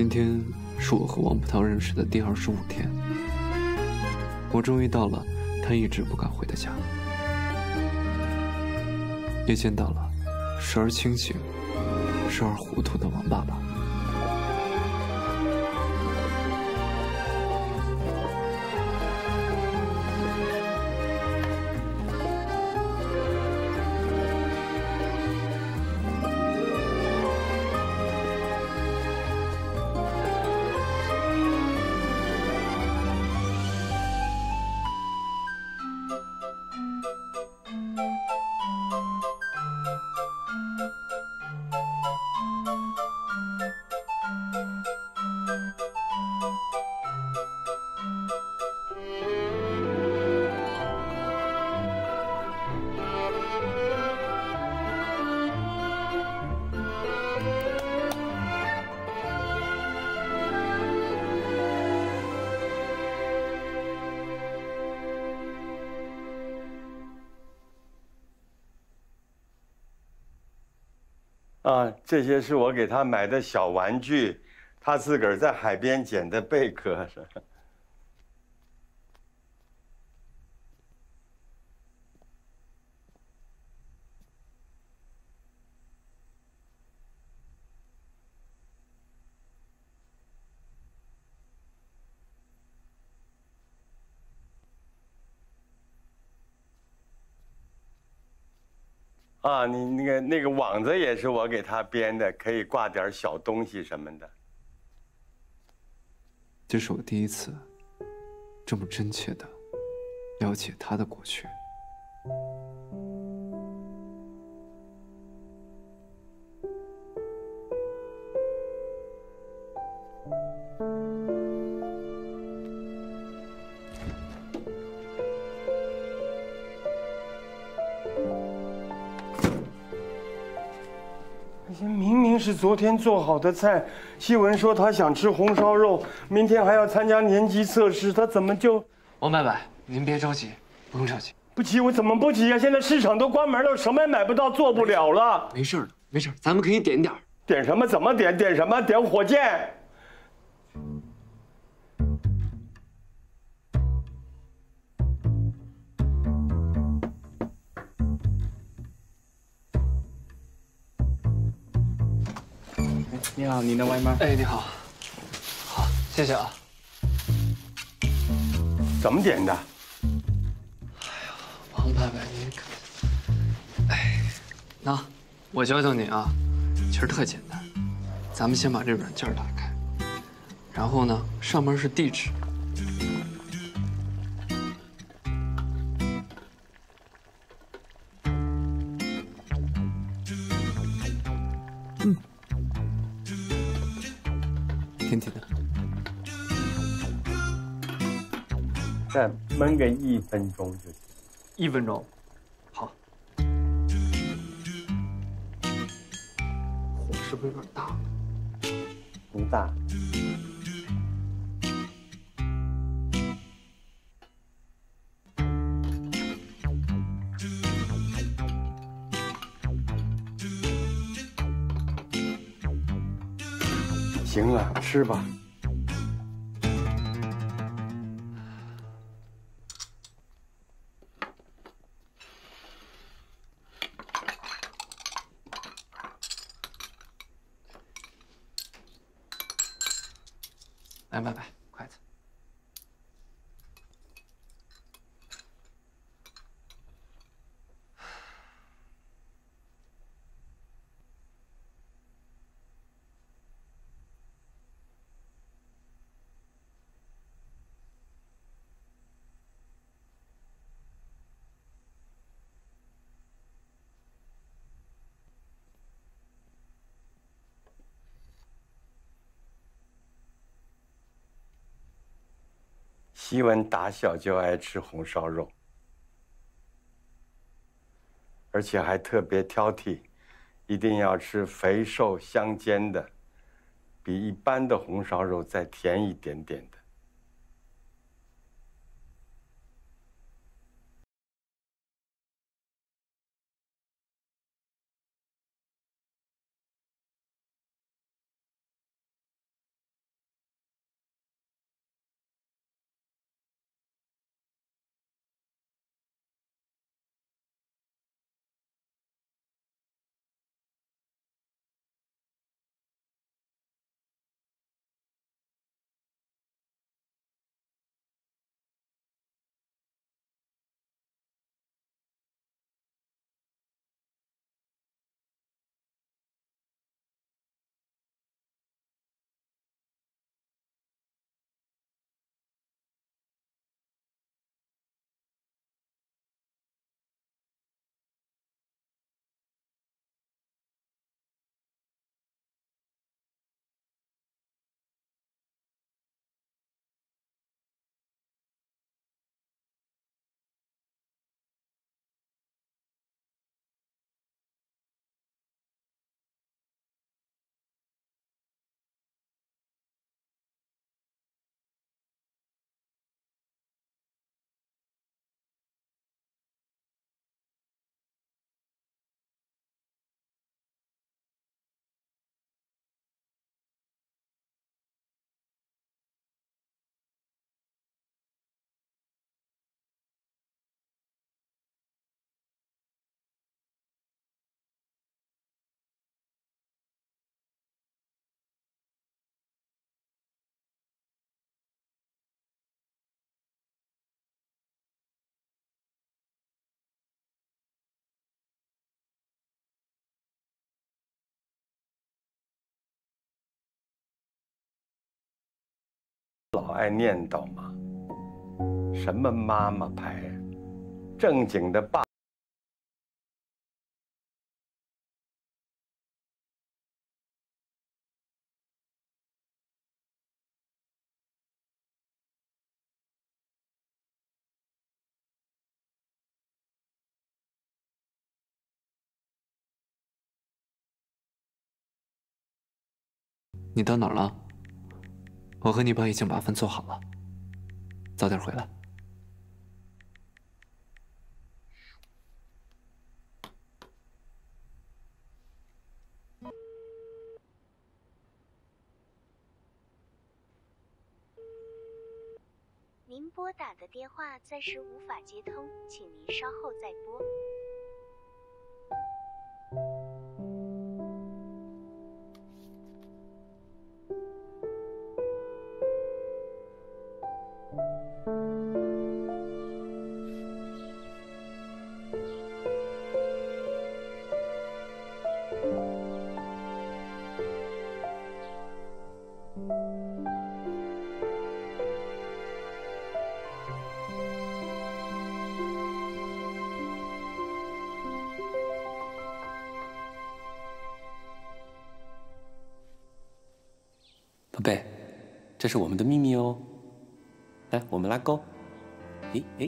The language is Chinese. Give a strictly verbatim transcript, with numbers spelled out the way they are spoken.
今天是我和王葡萄认识的第二十五天，我终于到了他一直不敢回的家，也见到了时而清醒、时而糊涂的王爸爸。 啊，这些是我给他买的小玩具，他自个儿在海边捡的贝壳。啊，你那个那个网子也是我给他编的，可以挂点小东西什么的。 这是我第一次这么真切的了解他的过去。 明明是昨天做好的菜，希文说她想吃红烧肉，明天还要参加年级测试，她怎么就…… 王伯伯，您别着急，不用着急。 不急，我怎么不急呀？现在市场都关门了，什么也买不到，做不了了。 没事的，没事，咱们可以点点。 点什么？怎么点？点什么？点火箭。 你好，您的外卖。 哎，你好，好，谢谢啊。 怎么点的？ 哎呀，王伯伯，您可……哎，那我教教你啊，其实特简单。咱们先把这软件打开，然后呢，上面是地址。嗯。甜甜的， 再焖个一分钟就行。 一分钟，好。火是不是有点大了？ 不大。行了，吃吧。 来，伯伯，筷子。 希文打小就爱吃红烧肉，而且还特别挑剔，一定要吃肥瘦相间的，比一般的红烧肉再甜一点点的。 好爱念叨嘛。什么妈妈牌，正经的爸。 你到哪儿了？我和你爸已经把饭做好了，早点回来。 您拨打的电话暂时无法接通，请您稍后再拨。 宝贝，这是我们的秘密哦。来，我们拉钩。诶诶。